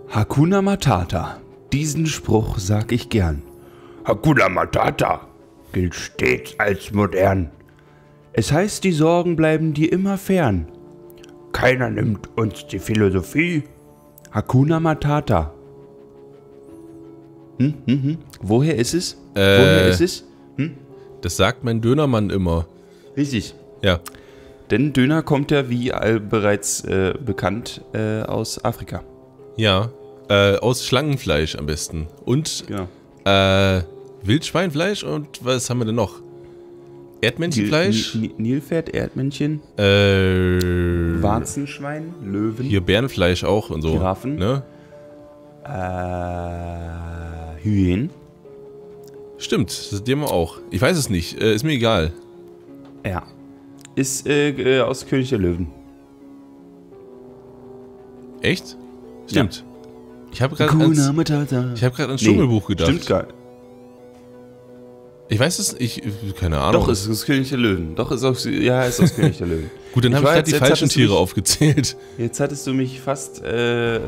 Hakuna Matata. Diesen Spruch sag ich gern. Hakuna Matata gilt stets als modern. Es heißt, die Sorgen bleiben dir immer fern. Keiner nimmt uns die Philosophie. Hakuna Matata. Woher ist es? Woher ist es? Das sagt mein Dönermann immer. Richtig. Ja. Denn Döner kommt ja, wie bereits bekannt, aus Afrika. Ja. Aus Schlangenfleisch am besten. Und Genau. Wildschweinfleisch und was haben wir denn noch? Erdmännchenfleisch? Nilpferd, Erdmännchen, Warzenschwein, Löwen, Hier Bärenfleisch auch und so. Giraffen. Ne? Hyänen. Stimmt, das haben wir auch. Ich weiß es nicht, ist mir egal. Ja. Ist aus König der Löwen. Echt? Stimmt. Ja. Ich habe gerade ans Dschungelbuch gedacht. Stimmt gar. Ich weiß es, keine Ahnung. Doch, es ist aus König der Löwen. Doch, ist aus König der Löwen. Gut, dann habe ich gerade die falschen Tiere aufgezählt. Jetzt hattest du mich fast, Ich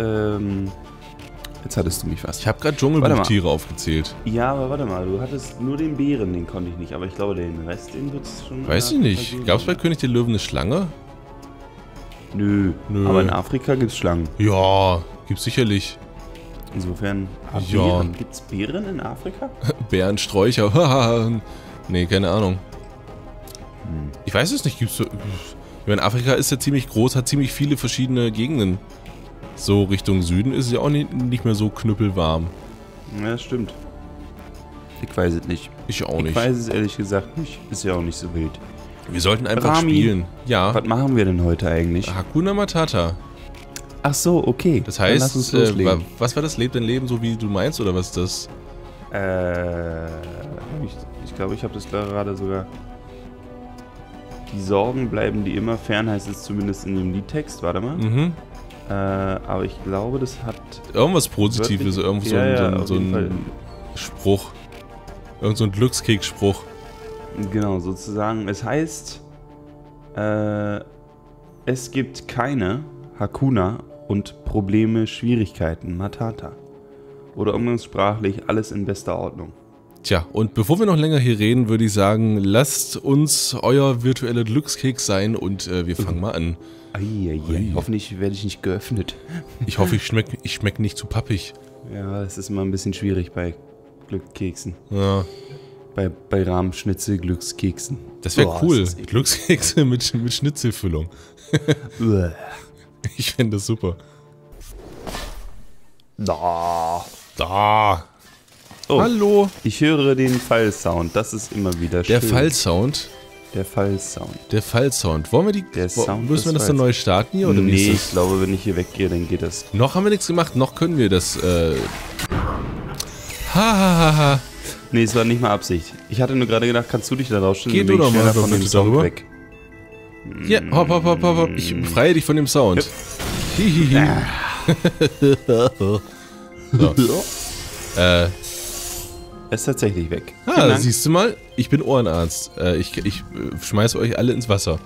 habe gerade Dschungelbuchtiere aufgezählt. Ja, aber warte mal, du hattest nur den Bären, den konnte ich nicht, aber ich glaube, den Rest, den wird es schon... Weiß ich nicht. Gab es bei König der Löwen eine Schlange? Nö. Aber in Afrika gibt es Schlangen. Ja, gibt's sicherlich. Insofern, Ja. Gibt es Bären in Afrika? Bärensträucher. Nee, keine Ahnung. Ich weiß es nicht. Gibt's so. Ich meine, Afrika ist ja ziemlich groß, hat ziemlich viele verschiedene Gegenden. So Richtung Süden ist es ja auch nicht mehr so knüppelwarm. Ja, das stimmt. Ich weiß es nicht. Ich auch nicht. Ich weiß es ehrlich gesagt nicht. Ist ja auch nicht so wild. Wir sollten einfach Rami, spielen. Ja. Was machen wir denn heute eigentlich? Hakuna Matata. Ach so, okay. Das Dann lass uns heißt, loslegen. was war das? Lebt dein Leben so, wie du meinst, oder was ist das? Ich glaube, ich habe das gerade sogar... Die Sorgen bleiben dir immer fern, heißt es zumindest in dem Liedtext. Warte mal. Mhm. Aber ich glaube, das hat... Irgendwas Positives, irgendwo so auf jeden Fall. ein Spruch. Irgend so ein Glückskeksspruch. Genau, sozusagen. Es heißt, es gibt keine Hakuna und Probleme, Schwierigkeiten, Matata. Oder umgangssprachlich alles in bester Ordnung. Tja, und bevor wir noch länger hier reden, würde ich sagen, lasst uns euer virtueller Glückskeks sein und wir fangen mal an. Eieiei. Hoffentlich werde ich nicht geöffnet. Ich hoffe, ich schmeck nicht zu pappig. Ja, das ist immer ein bisschen schwierig bei Glückskeksen. Ja, Bei Rahmschnitzel, Glückskeksen. das wäre cool. das ist eklig. Glückskekse mit Schnitzelfüllung. Ich fände das super. Da. Oh. Hallo. Ich höre den Fallsound. Das ist immer wieder schön. Der Fallsound. Der Fallsound. Der Fallsound. Wollen wir müssen wir das dann neu starten hier? Oder nee, ich glaube, wenn ich hier weggehe, dann geht das. Noch haben wir nichts gemacht, noch können wir das. Hahaha. Nee, es war nicht mal Absicht. Ich hatte nur gerade gedacht, kannst du dich da rausstellen? Geh du doch mal von dem Sound weg. Ja, hopp. Ich befreie dich von dem Sound. Hihihi. So. Er ist tatsächlich weg. Siehst du mal, ich bin Ohrenarzt. Ich schmeiße euch alle ins Wasser.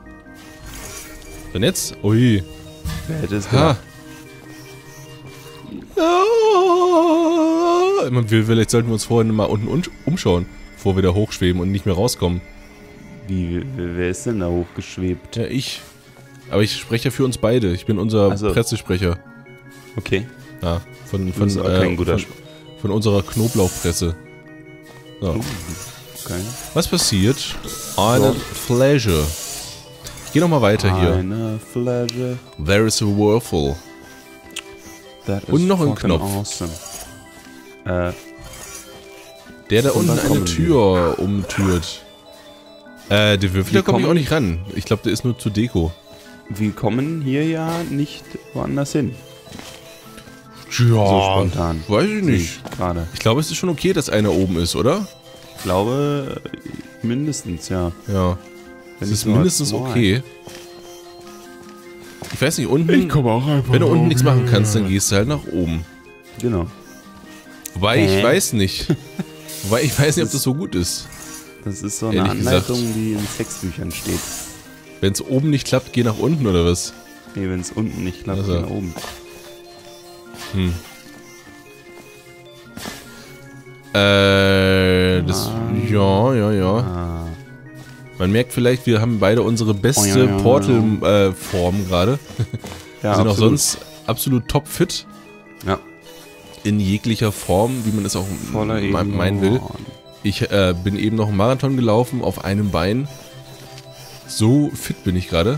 Und jetzt? Ui. Wer hätte es gedacht? Vielleicht sollten wir uns vorhin mal unten umschauen, bevor wir da hochschweben und nicht mehr rauskommen. Wer ist denn da hochgeschwebt? Ja, ich. Aber ich spreche ja für uns beide. Ich bin unser Pressesprecher. Okay. Ja, von unserer Knoblauchpresse. So. Okay. Was passiert? Eine Flasche. Ich gehe nochmal weiter hier. Eine Flasche. There is a Whirlpool. Und noch ein Knopf. Awesome. Der da unten eine Tür umtürt. Der Würfel, da komme ich auch nicht ran. Ich glaube, der ist nur zur Deko. Wir kommen hier ja nicht woanders hin. Ja, so spontan. Weiß ich nicht. Gerade. Ich glaube, es ist schon okay, dass einer oben ist, oder? Ich glaube, mindestens, ja. Ja. Es ist mindestens okay. Ich weiß nicht, unten. Ich komme auch einfach. Wenn du unten nichts machen kannst, dann gehst du halt nach oben. Genau. Wobei ich weiß nicht. Wobei ich weiß nicht, ob das so gut ist. Das ist so eine Anleitung, die in Sexbüchern steht. Wenn es oben nicht klappt, geh nach unten, oder was? Nee, wenn es unten nicht klappt, geh nach oben. Ja. Man merkt vielleicht, wir haben beide unsere beste Portal-Form gerade. Wir sind auch sonst absolut topfit. Ja. In jeglicher Form, wie man es auch meinen will. Ich bin eben noch einen Marathon gelaufen auf einem Bein. So fit bin ich gerade.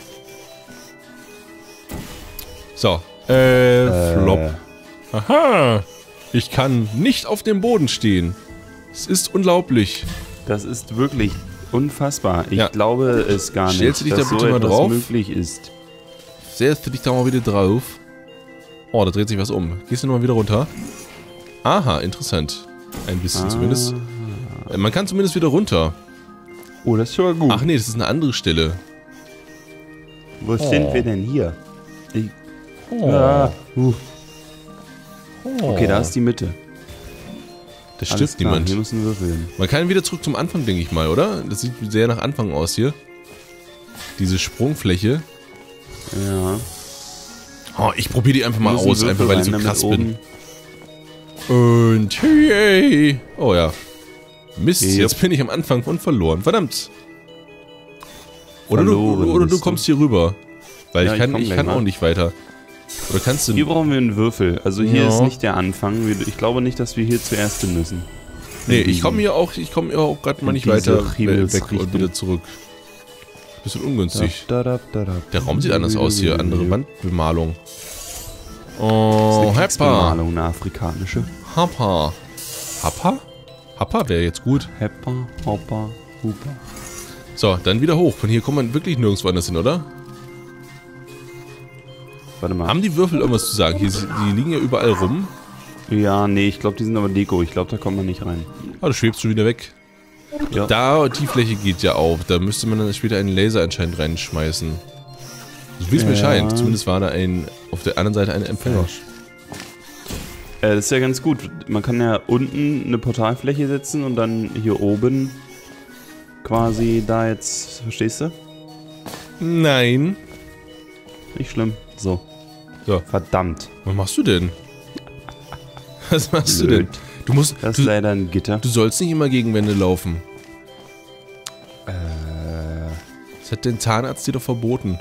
So. Flop. Aha. Ich kann nicht auf dem Boden stehen. Es ist unglaublich. Das ist wirklich unfassbar. Ich glaube es gar nicht, Stellst du dich dass da bitte so mal etwas drauf? möglich ist. Setzt du dich da mal wieder drauf. Oh, da dreht sich was um. Gehst du nochmal wieder runter? Aha, interessant. Ein bisschen zumindest. Man kann zumindest wieder runter. Oh, das ist schon mal gut. Ach nee, das ist eine andere Stelle. Wo sind wir denn hier? Okay, da ist die Mitte. Da Alles stirbt klar, niemand. wir müssen würfeln. Man kann wieder zurück zum Anfang, denke ich mal, oder? Das sieht sehr nach Anfang aus hier. Diese Sprungfläche. Ja. Oh, ich probiere die einfach mal Müssen aus, Würfel einfach weil ich so rein, damit krass bin. oben- Und hey. Oh ja. Mist, Yep. jetzt bin ich am Anfang und verloren. Verdammt. Oder Verloren du bist kommst hier rüber. Weil Ja, ich ich komm kann gleich auch mal. nicht weiter. Oder kannst du... Hier brauchen wir einen Würfel. Also hier Ja. ist nicht der Anfang. Ich glaube nicht, dass wir hier zuerst hin müssen. Nee, ich komme hier auch gerade mal nicht Diese weiter weg Himmelsrichtung. und wieder zurück. Bisschen ungünstig. Der Der Raum sieht anders aus hier. Andere Wandbemalung. Oh, Happa. Bemalung, eine afrikanische. Happa. Happa? Happa wäre jetzt gut. Heppa, Hoppa, Hupa. So, dann wieder hoch. Von hier kommt man wirklich nirgendwo anders hin, oder? Warte mal. Haben die Würfel irgendwas zu sagen? Hier, die liegen ja überall rum. Ja, nee, ich glaube, die sind aber Deko. Ich glaube, da kommt man nicht rein. Ah, du schwebst schon wieder weg. Ja. Da, die Fläche geht ja auf. Da müsste man dann später einen Laser anscheinend reinschmeißen. So wie es mir Ja. scheint. Zumindest war da auf der anderen Seite ein Empfänger. Das ist ja ganz gut. Man kann ja unten eine Portalfläche setzen und dann hier oben quasi da jetzt, verstehst du? Nein. Nicht schlimm. So. So. Verdammt. Was machst du denn? Was machst du Blöd. denn? Du musst. Das ist leider ein Gitter. Du sollst nicht immer gegen Wände laufen. Das hat den Zahnarzt dir doch verboten.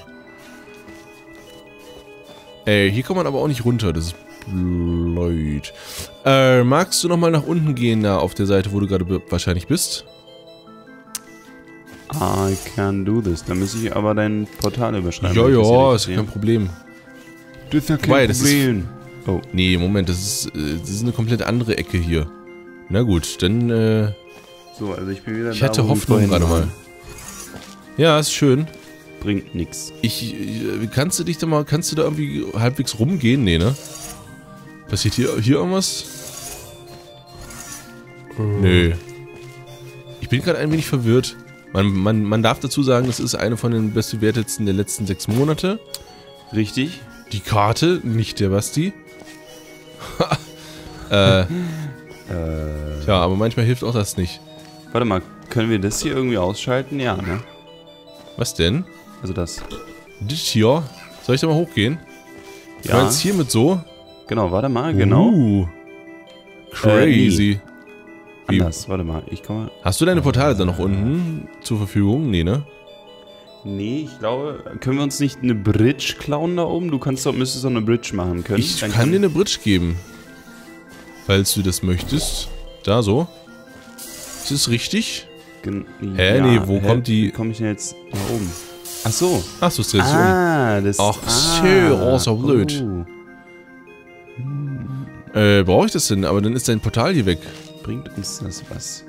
Hier kommt man aber auch nicht runter. Das ist blöd. Magst du nochmal nach unten gehen, da auf der Seite, wo du gerade wahrscheinlich bist? I can do this. Da muss ich aber dein Portal überschreiben. Ja, wenn ich das hier ja, richtig ist sehe. kein Problem. Das ist ja kein Wobei, das ist- Problem. Oh, Nee, Moment, das ist eine komplett andere Ecke hier. Na gut, dann, so, also ich bin wieder ich da, hatte wo wir Hoffnung vorhin gerade mal. waren. Ja, ist schön. Bringt nix. Kannst du da irgendwie halbwegs rumgehen? Nee, ne? Passiert hier irgendwas? Nö. Ich bin gerade ein wenig verwirrt. Man darf dazu sagen, das ist eine von den bestbewertetsten der letzten 6 Monate. Richtig? Die Karte, nicht der Basti. Ja, aber manchmal hilft auch das nicht. Warte mal, können wir das hier irgendwie ausschalten? Ja, ne? Was denn? Also das. Das hier? Soll ich da mal hochgehen? Ja, Jetzt hier mit so? genau, warte mal, genau. Crazy. Wie? Anders, warte mal, ich komme. Hast du deine Portale dann noch unten zur Verfügung? Nee, ne? Nee, ich glaube, können wir uns nicht eine Bridge klauen da oben? Müsstest doch eine Bridge machen können. Ich Dann kann dir eine Bridge geben. Falls du das möchtest. Da so. Ist das richtig? Hä, nee, wo kommt die- Wie komme ich denn jetzt da oben? Ach so. Ach so, ist das um. Das Ach so, so blöd. Brauche ich das denn? Aber dann ist dein Portal hier weg. Bringt uns das was?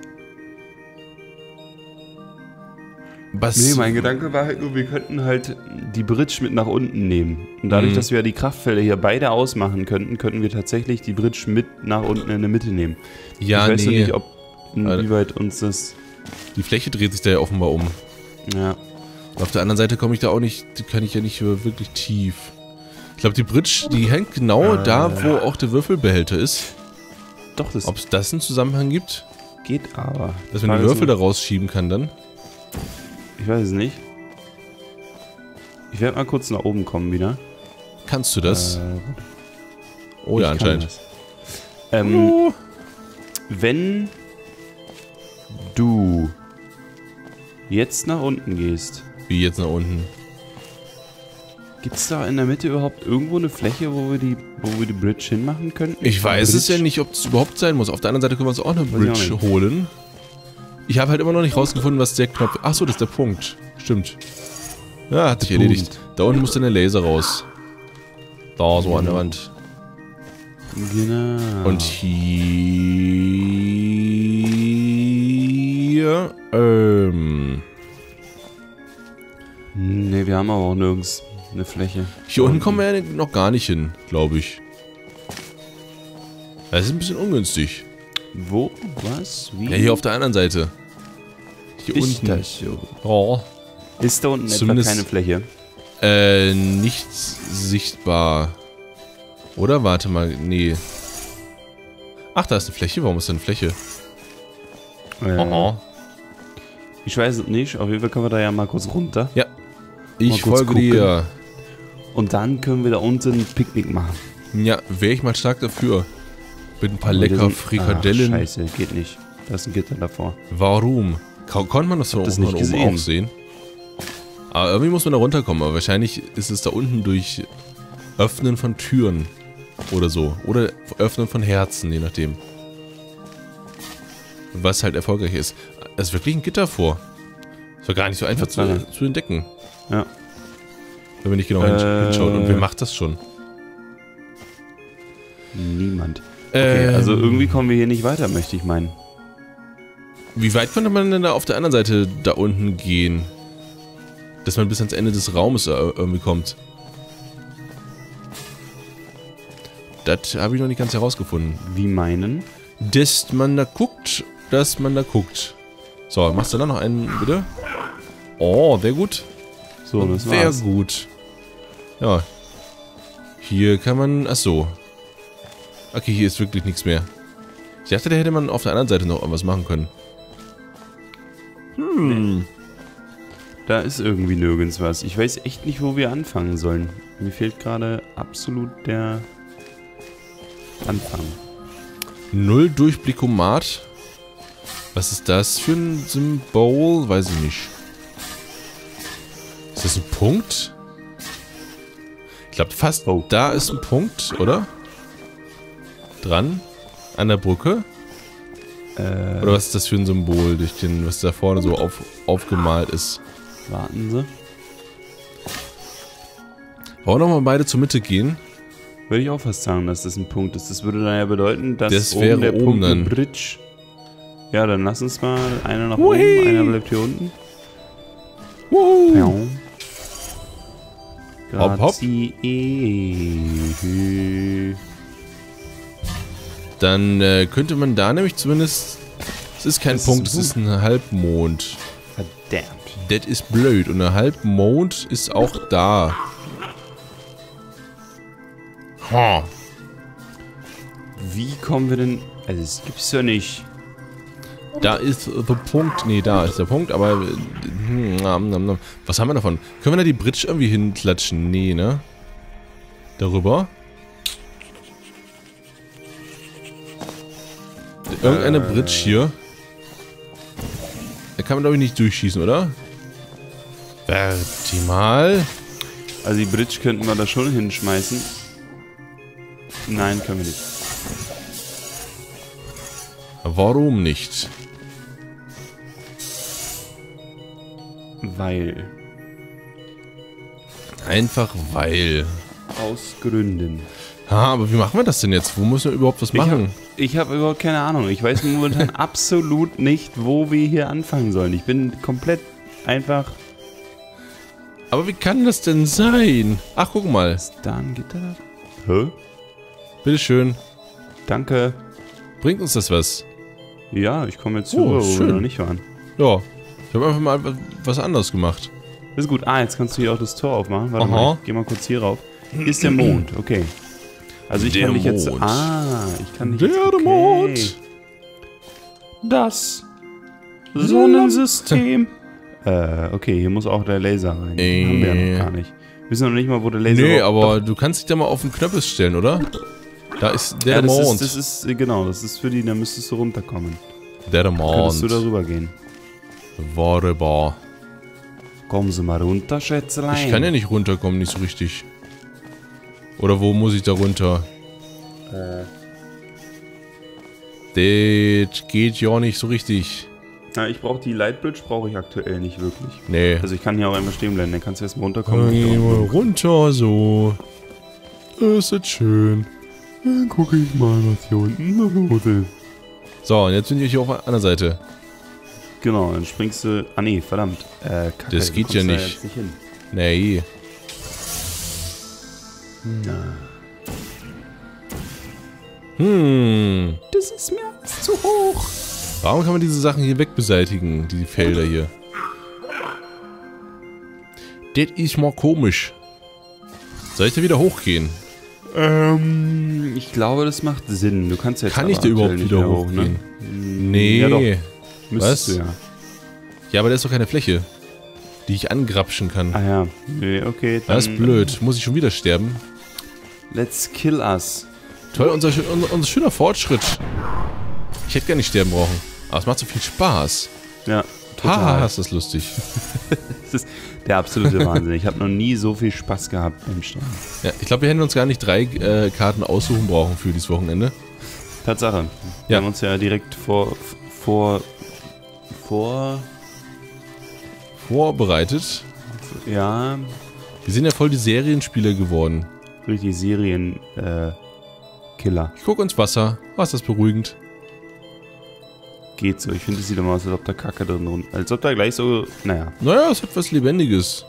Was? Nee, mein Gedanke war halt nur, wir könnten halt die Bridge mit nach unten nehmen. Und dadurch, dass wir ja die Kraftfelder hier beide ausmachen könnten, könnten wir tatsächlich die Bridge mit nach unten in der Mitte nehmen. Ja, ich weiß nee. nicht, inwieweit uns das... Die Fläche dreht sich da ja offenbar um. Ja. Und auf der anderen Seite komme ich da auch nicht, die kann ich ja nicht wirklich tief. Ich glaube, die Bridge, die hängt genau da, wo auch der Würfelbehälter ist. Doch, das Ob es das einen Zusammenhang gibt? geht aber. Dass man die Würfel da rausschieben kann dann? Ich weiß es nicht. Ich werde mal kurz nach oben kommen wieder. Kannst du das? Oh ja, anscheinend. Wenn du jetzt nach unten gehst. Wie jetzt nach unten? Gibt es da in der Mitte überhaupt irgendwo eine Fläche, wo wir die Bridge hinmachen könnten? Ich weiß es ja nicht, ob es überhaupt sein muss. Auf der anderen Seite können wir uns auch eine Bridge holen. Ich habe halt immer noch nicht rausgefunden, was der Knopf... Achso, das ist der Punkt. Stimmt. Ja, hat sich erledigt. Da unten muss dann der Laser raus. Da, so an der Wand. Genau. Und hier... Ne, wir haben aber auch nirgends eine Fläche. Hier unten kommen wir ja noch gar nicht hin, glaube ich. Das ist ein bisschen ungünstig. Wo? Was? Wie? Ja, hier auf der anderen Seite. Hier Ist unten. das so? Oh. Ist da unten Zumindest etwa keine Fläche? Nichts sichtbar. Oder? Warte mal, nee. Ach, da ist eine Fläche. Warum ist da eine Fläche? Ich weiß es nicht. Auf jeden Fall können wir da ja mal kurz runter. Ja. Ich kurz folge dir. Und dann können wir da unten ein Picknick machen. Ja, wäre ich mal stark dafür. Mit ein paar Aber lecker das sind- Frikadellen. Ach, scheiße, geht nicht. Da ist ein Gitter davor. Warum? Konnte man das von das oben nicht oben gesehen. auch sehen? Aber irgendwie muss man da runterkommen. Aber wahrscheinlich ist es da unten durch Öffnen von Türen oder so. Oder Öffnen von Herzen, je nachdem. Was halt erfolgreich ist. Es ist wirklich ein Gitter vor. Das war gar nicht so einfach zu entdecken. Ja. Wenn wir nicht genau hinschauen. Und wer macht das schon? Niemand. Okay, also irgendwie kommen wir hier nicht weiter, möchte ich meinen. Wie weit könnte man denn da auf der anderen Seite da unten gehen? Dass man bis ans Ende des Raumes irgendwie kommt. Das habe ich noch nicht ganz herausgefunden. Wie meinen? Dass man da guckt. So, machst du da noch einen, bitte? Oh, sehr gut. So, das Sehr war's. gut. Ja. Hier kann man... Achso. Okay, hier ist wirklich nichts mehr. Ich dachte, da hätte man auf der anderen Seite noch irgendwas machen können. Da ist irgendwie nirgends was. Ich weiß echt nicht, wo wir anfangen sollen. Mir fehlt gerade absolut der Anfang. Null Durchblickomat. Was ist das für ein Symbol? Weiß ich nicht. Ist das ein Punkt? Ich glaube fast, da ist ein Punkt, oder? Dran? An der Brücke? Oder was ist das für ein Symbol, durch den, was da vorne so aufgemalt ist? Warten Sie. Wollen wir nochmal beide zur Mitte gehen? Würde ich auch fast sagen, dass das ein Punkt ist. Das würde dann ja bedeuten, dass Das wäre der oben Punkt dann. eine Bridge. Ja, dann lass uns mal einer nach oben, einer bleibt hier unten. Ja. Hopp, hopp. Dann könnte man da nämlich zumindest... Es ist kein Das ist Punkt, ein es ist ein Halbmond. Verdammt. Das ist blöd. Und ein Halbmond ist auch da. Ha. Wie kommen wir denn... Also, das gibt's ja nicht. Da ist der Punkt. Nee, da ist der Punkt, aber... was haben wir davon? Können wir da die Bridge irgendwie hinklatschen? Nee, ne? Darüber? Irgendeine Bridge hier. Da kann man, glaube ich, nicht durchschießen, oder? Vertimal. Also die Bridge könnten wir da schon hinschmeißen. Nein, können wir nicht. Warum nicht? Weil. Einfach weil. Aus Gründen. Ha, aber wie machen wir das denn jetzt? Wo müssen wir überhaupt was machen? Ich habe überhaupt keine Ahnung. Ich weiß momentan absolut nicht, wo wir hier anfangen sollen. Ich bin komplett einfach... Aber wie kann das denn sein? Ach, guck mal. Ist da ein Gitter? Hä? Bitteschön. Danke. Bringt uns das was? Ja, ich komme jetzt zu, wo wir schön. noch nicht waren. Ja. Ich habe einfach mal was anderes gemacht. Das ist gut. Ah, jetzt kannst du hier auch das Tor aufmachen. Warte Aha. mal, ich geh mal kurz hier rauf. Hier ist der Mond, okay. Also ich Der kann dich jetzt... Mond. Ah, ich kann dich Der jetzt... Okay. Mond. Das Sonnensystem. Okay, hier muss auch der Laser rein. Den haben wir ja noch gar nicht. Wir wissen noch nicht mal, wo der Laser Nee, war. aber du kannst dich da mal auf den Knöppel stellen, oder? Da Da ist der Mond. Das ist, genau, das ist für die, da müsstest du runterkommen. Der Könntest Mond. du darüber gehen. Wunderbar. Kommen Sie mal runter, Schätzelein. Ich kann ja nicht runterkommen, nicht so richtig. Oder wo muss ich da runter? Das geht ja nicht so richtig. Na, ich brauche die Lightbridge, brauche ich aktuell nicht wirklich. Nee. Also ich kann hier auch einmal stehen bleiben, dann kannst du erstmal Komm runterkommen. mal runter, so. Das ist jetzt schön. Dann gucke ich mal, was hier unten los ist. So, und jetzt bin ich hier auf der anderen Seite. Genau, dann springst du... Ah nee, verdammt. Kacke, Das du geht kommst ja da nicht. jetzt nicht hin. Nee. Das ist mir alles zu hoch. Warum kann man diese Sachen hier wegbeseitigen, die Felder hier? Das ist mal komisch. Soll ich da wieder hochgehen? Ich glaube, das macht Sinn. Du kannst jetzt Kann ich aber da überhaupt aktuell wieder nicht mehr hochgehen? Nee. Ja, doch. Was? Müsstest du ja. Ja, aber da ist doch keine Fläche, die ich angrapschen kann. Ah ja. Nee, okay. Dann, Das ist blöd. Muss ich schon wieder sterben? Let's kill us. Toll, unser schöner Fortschritt. Ich hätte gar nicht sterben brauchen. Aber es macht so viel Spaß. Ja, Haha, total. ist das lustig. Das ist der absolute Wahnsinn. Ich habe noch nie so viel Spaß gehabt beim Sterben. Ja, ich glaube, wir hätten uns gar nicht 3 Karten aussuchen brauchen für dieses Wochenende. Tatsache. Wir Ja. haben uns ja direkt Vorbereitet. ja, Wir sind ja voll die Serienspieler geworden. richtig Serien Killer. Ich gucke ins Wasser. Wasser ist beruhigend. Geht so. Ich finde, es sieht immer aus, als ob da Kacke drin rund. Als ob da gleich so. Naja, Naja, es hat was Lebendiges.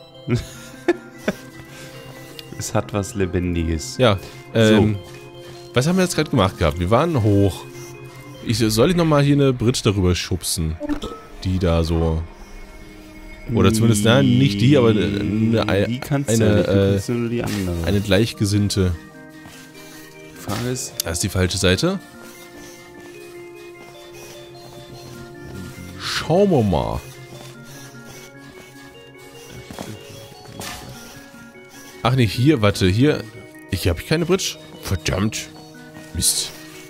es hat was Lebendiges. Ja, was haben wir jetzt gerade gemacht gehabt? Wir waren hoch. Soll ich nochmal hier eine Bridge darüber schubsen? Die da so... Oder zumindest, nein, nicht die, aber die kannst du ja nicht, du kannst nur die andere. eine gleichgesinnte. Die Frage ist, Das ist die falsche Seite. Schauen wir mal. Ach nee, hier, warte, hier. Hier habe ich keine Bridge. Verdammt. Mist.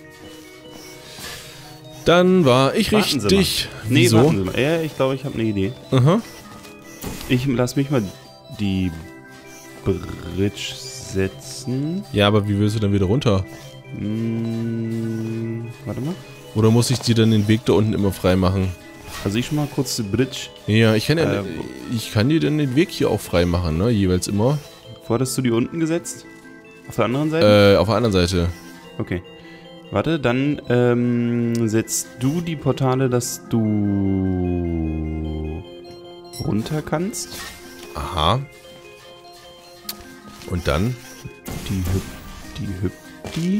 Dann war ich warten Sie richtig. mal. Nee, Wieso? warten Sie mal. Ja, ich glaube, ich habe eine Idee. Aha. Ich lass mich mal die Bridge setzen. Ja, aber wie willst du dann wieder runter? Warte mal. Oder muss ich dir dann den Weg da unten immer frei machen? Also ich schon mal kurz die Bridge. Ja, ich kann dir dann den Weg hier auch frei machen, ne? Jeweils immer. Wo hattest du die unten gesetzt? Auf der anderen Seite? Auf der anderen Seite. Okay. Warte, dann setzt du die Portale, dass du runter kannst. Aha. Und dann? Die.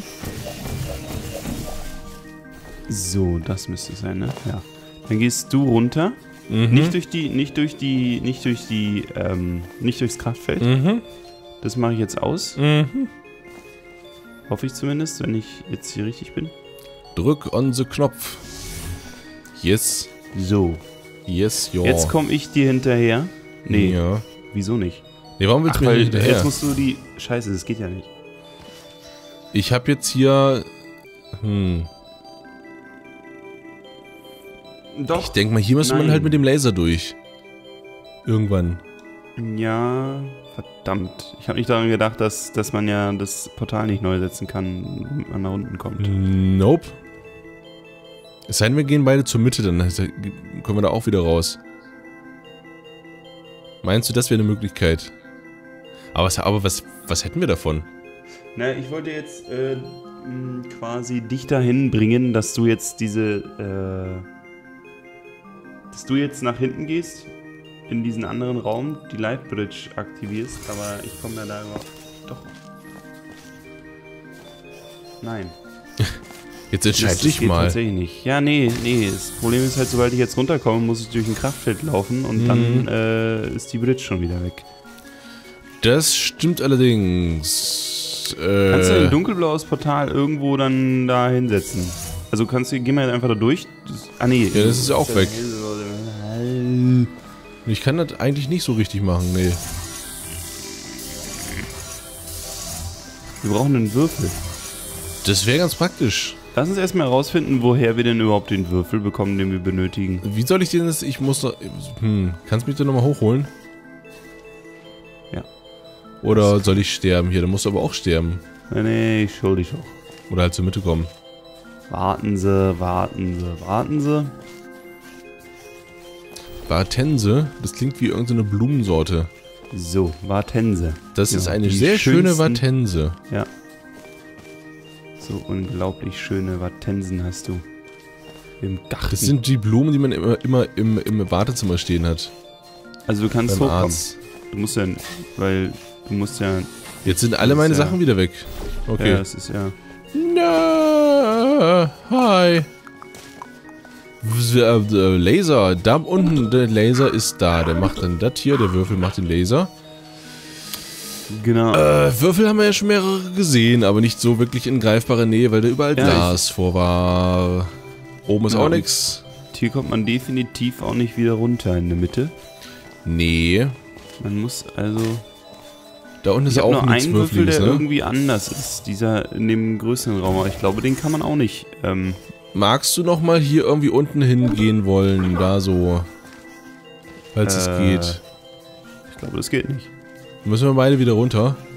So, das müsste es sein, ne? Ja. Dann gehst du runter. Mhm. Nicht durchs Kraftfeld. Mhm. Das mache ich jetzt aus. Mhm. Hoffe ich zumindest, wenn ich jetzt hier richtig bin. Drück on the Knopf. Yes. So. Yes, ja. Jetzt komme ich dir hinterher. Nee, Ja. wieso nicht? Nee, warum willst Ach, du mir weil nicht hinterher? jetzt musst du die... Scheiße, das geht ja nicht. Ich habe jetzt hier... Doch. Ich denke mal, hier müsste man Nein. halt mit dem Laser durch. Irgendwann. Ja, verdammt. Ich habe nicht daran gedacht, dass man ja das Portal nicht neu setzen kann, wenn man nach unten kommt. Nope. Es sei denn, wir gehen beide zur Mitte, dann kommen wir da auch wieder raus. Meinst du, das wäre eine Möglichkeit? Aber was hätten wir davon? Na, ich wollte jetzt quasi dich dahin bringen, dass du jetzt dass du jetzt nach hinten gehst, in diesen anderen Raum, die Lightbridge aktivierst, aber ich komme ja da überhaupt... Doch. Nein. Jetzt entscheid dich geht mal. tatsächlich nicht. Ja, nee. Das Problem ist halt, sobald ich jetzt runterkomme, muss ich durch ein Kraftfeld laufen und dann ist die Bridge schon wieder weg. Das stimmt allerdings. Kannst du ein dunkelblaues Portal irgendwo dann da hinsetzen? Also geh mal einfach da durch. Nee. Ja, das ist ja auch weg. Ich kann das eigentlich nicht so richtig machen, nee. Wir brauchen einen Würfel. Das wäre ganz praktisch. Lass uns erstmal herausfinden, woher wir denn überhaupt den Würfel bekommen, den wir benötigen. Wie soll ich denn das? Ich muss noch... kannst du mich denn nochmal hochholen? Ja. Oder soll ich sterben hier? Dann musst du aber auch sterben. Nee, ich schuld dich auch. Oder halt zur Mitte kommen. Warten Sie, warten Sie, warten Sie. Bartense? Das klingt wie irgendeine Blumensorte. So, Wartense. Das ist Ja, eine die sehr schöne schönsten- Wartense. Ja. So unglaublich schöne Wartensen hast du. Im Garten. Das sind die Blumen, die man immer im Wartezimmer stehen hat. Also du kannst Beim hochkommen. Arzt. Du musst ja, weil du musst ja... Jetzt sind alle meine Sachen wieder weg. Okay. Ja, das ist ja... Na, hi. Laser, da unten, der Laser ist da. Der macht dann das hier, der Würfel macht den Laser. Genau. Würfel haben wir ja schon mehrere gesehen, aber nicht so wirklich in greifbarer Nähe, weil da überall Ja, Glas vor war. Oben ist Ja, auch und- nix. Hier kommt man definitiv auch nicht wieder runter in der Mitte. Nee. Man muss also... Da unten ist Ich habe auch nur nichts einen Würfel, Würfeliges, der ne? irgendwie anders ist. Dieser in dem größeren Raum. Aber ich glaube, den kann man auch nicht... Magst du nochmal hier irgendwie unten hingehen wollen? Da so. Falls es geht. Ich glaube, das geht nicht. Müssen wir beide wieder runter?